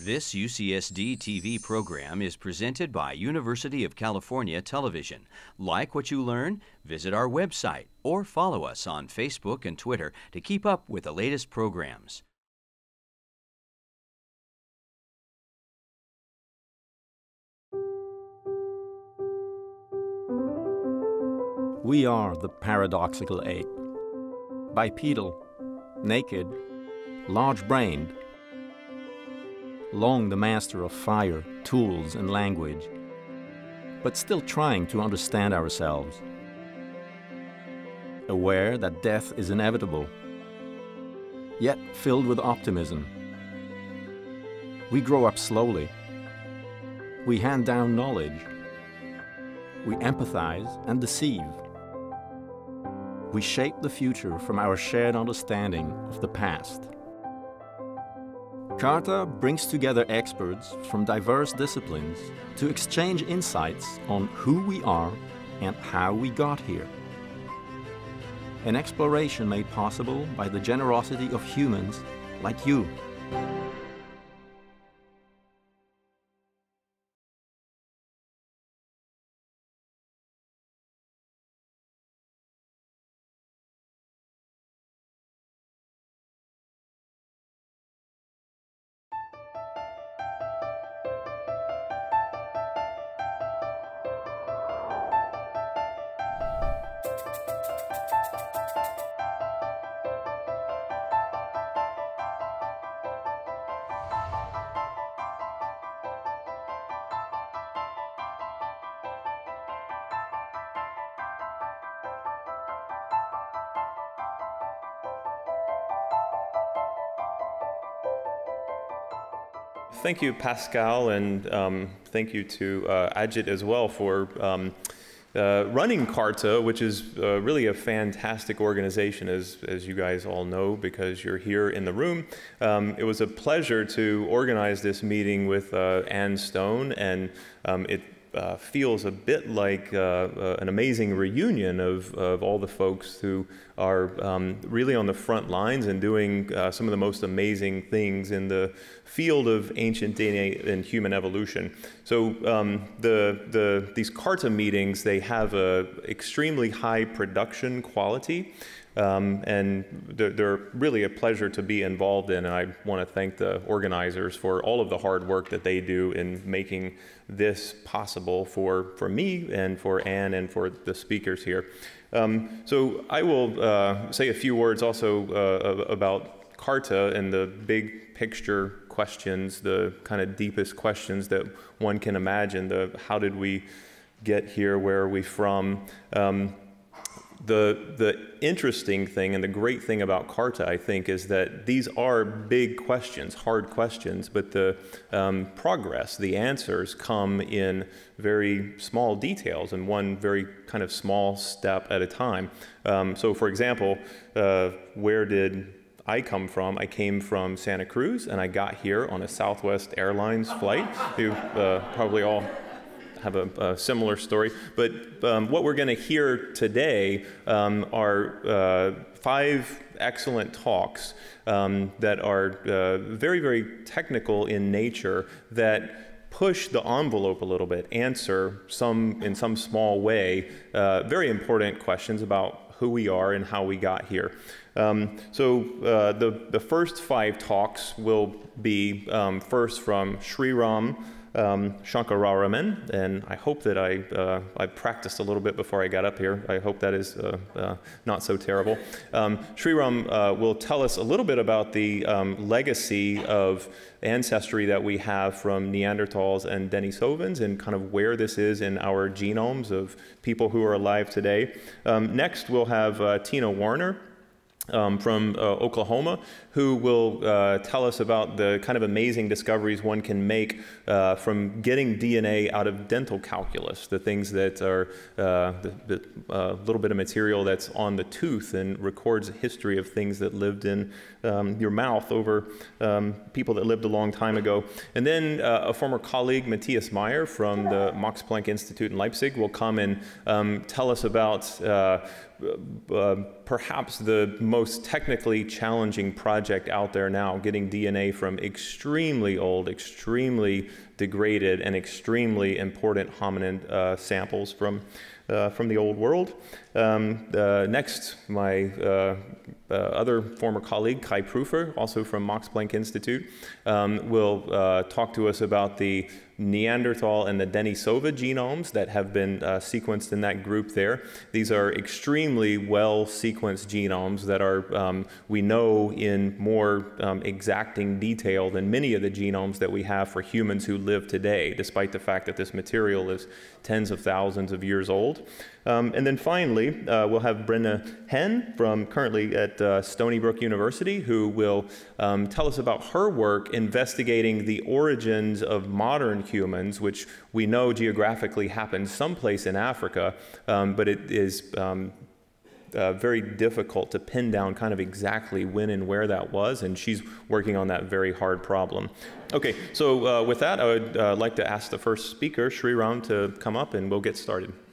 This UCSD TV program is presented by University of California Television. Like what you learn? Visit our website or follow us on Facebook and Twitter to keep up with the latest programs. We are the paradoxical ape. Bipedal, naked, large-brained, long the master of fire, tools, and language, but still trying to understand ourselves. Aware that death is inevitable, yet filled with optimism. We grow up slowly. We hand down knowledge. We empathize and deceive. We shape the future from our shared understanding of the past. CARTA brings together experts from diverse disciplines to exchange insights on who we are and how we got here. An exploration made possible by the generosity of humans like you. Thank you, Pascal, and thank you to Ajit as well for running CARTA, which is really a fantastic organization, as you guys all know, because you're here in the room. It was a pleasure to organize this meeting with Ann Stone, and it feels a bit like an amazing reunion of all the folks who are really on the front lines and doing some of the most amazing things in the field of ancient DNA and human evolution. So these CARTA meetings, they have a extremely high production quality. And they're really a pleasure to be involved in, and I want to thank the organizers for all of the hard work that they do in making this possible for me and for Anne and for the speakers here. So I will say a few words also about CARTA and the big picture questions, the kind of deepest questions that one can imagine, the how did we get here, where are we from? The interesting thing and the great thing about CARTA, I think, is that these are big questions, hard questions, but the progress, the answers come in very small details and one very kind of small step at a time. So for example, where did I come from? I came from Santa Cruz, and I got here on a Southwest Airlines flight. You probably all have a similar story, but what we're going to hear today are 5 excellent talks that are very, very technical in nature, that push the envelope a little bit, answer in some small way very important questions about who we are and how we got here. So the first 5 talks will be first from Sriram Shankararaman, and I hope that I practiced a little bit before I got up here. I hope that is not so terrible. Sriram will tell us a little bit about the legacy of ancestry that we have from Neanderthals and Denisovans, and kind of where this is in our genomes of people who are alive today. Next, we'll have Tina Warner from Oklahoma, who will tell us about the kind of amazing discoveries one can make from getting DNA out of dental calculus, the things that are the little bit of material that's on the tooth and records a history of things that lived in your mouth over people that lived a long time ago. And then a former colleague, Matthias Meyer from the Max Planck Institute in Leipzig, will come and tell us about perhaps the most technically challenging project project out there now, getting DNA from extremely old, extremely degraded, and extremely important hominid samples from the old world. Next, my other former colleague, Kai Prüfer, also from Max Planck Institute, will talk to us about the Neanderthal and the Denisova genomes that have been sequenced in that group there. These are extremely well sequenced genomes that are, we know, in more exacting detail than many of the genomes that we have for humans who live today, despite the fact that this material is tens of thousands of years old. And then finally, we'll have Brenda Henn, currently at Stony Brook University, who will tell us about her work investigating the origins of modern humans, which we know geographically happens someplace in Africa, but it is very difficult to pin down kind of exactly when and where that was, and she's working on that very hard problem. Okay, so with that, I would like to ask the first speaker, Sriram, to come up, and we'll get started.